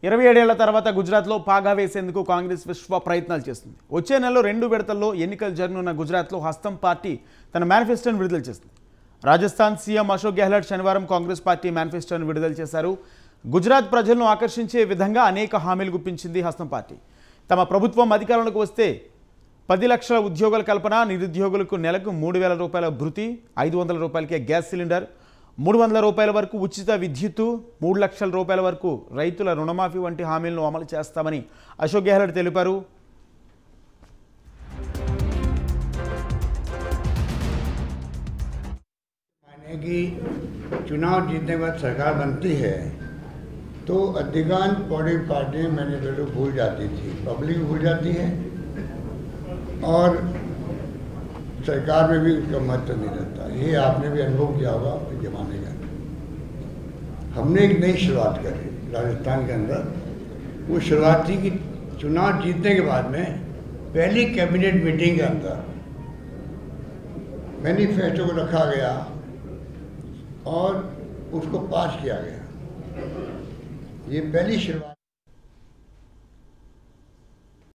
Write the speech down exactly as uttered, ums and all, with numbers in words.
ఇరవై ఏడేళ్ల తర్వాత గుజరాత్లో పాగా వేసేందుకు కాంగ్రెస్ విశ్వ ప్రయత్నాలు చేస్తుంది. వచ్చే నెలలో రెండు విడతల్లో ఎన్నికలు జరగనున్న గుజరాత్లో హస్తం పార్టీ తన మేనిఫెస్టోను విడుదల చేసింది. రాజస్థాన్ సీఎం అశోక్ గెహ్లోట్ శనివారం కాంగ్రెస్ పార్టీ మేనిఫెస్టోను విడుదల చేశారు. గుజరాత్ ప్రజలను ఆకర్షించే విధంగా అనేక హామీలు గుప్పించింది హస్తం పార్టీ. తమ ప్రభుత్వం అధికారంలోకి వస్తే పది లక్షల ఉద్యోగాల కల్పన, నిరుద్యోగులకు నెలకు మూడు వేల రూపాయల భృతి, ఐదు వందల రూపాయలకే గ్యాస్ సిలిండర్, మూడు వందల రూపాయల వరకు ఉచిత విద్యుత్తు, మూడు లక్షల రూపాయల వరకు రైతుల రుణమాఫీ వంటి హామీలను అమలు చేస్తామని అశోక్ గెహ్లోట్ తెలిపారు. कि चुनाव जीतने के बाद सरकार बनती है तो अधिकांश पॉलिटिकल पार्टियां मैनिफेस्टो भूल जाती थी, पब्लिक भूल जाती है और सरकार में भी उसका महत्व नहीं रहता. ये आपने भी अनुभव किया होगा अपने जमाने का. हमने एक नई शुरुआत करी राजस्थान के अंदर. वो शुरुआत थी कि चुनाव जीतने के बाद में पहली कैबिनेट मीटिंग के अंदर मैनिफेस्टो को रखा गया और उसको पास किया गया. ये पहली शुरुआत.